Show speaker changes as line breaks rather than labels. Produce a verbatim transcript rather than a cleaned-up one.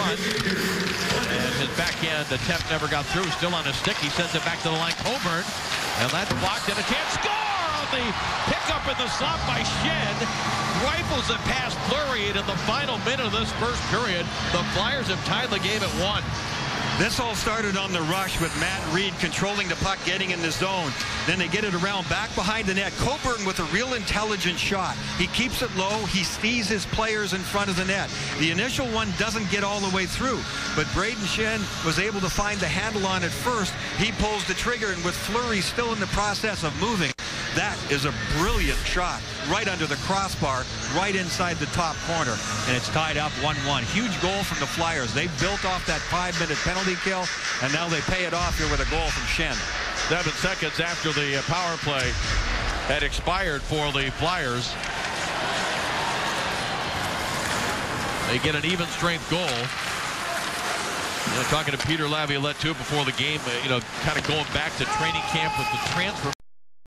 one. And his backhand attempt never got through. Still on his stick. He sends it back to the line. Coburn. And that's blocked. And a chance. Score on the pickup in the slot by Schenn. Rifles it past Fleury. And in the final minute of this first period, the Flyers have tied the game at one.
This all started on the rush with Matt Reed controlling the puck, getting in the zone. Then they get it around back behind the net. Coburn with a real intelligent shot. He keeps it low. He sees his players in front of the net. The initial one doesn't get all the way through, but Brayden Schenn was able to find the handle on it first. He pulls the trigger, and with Fleury still in the process of moving, that is a brilliant shot right under the crossbar, right inside the top corner, and it's tied up one one. Huge goal from the Flyers. They built off that five-minute penalty kill, and now they pay it off here with a goal from Schenn.
Seven seconds after the power play had expired for the Flyers. They get an even strength goal. You know, talking to Peter Laviolette too before the game, uh, you know, kind of going back to training camp with the transfer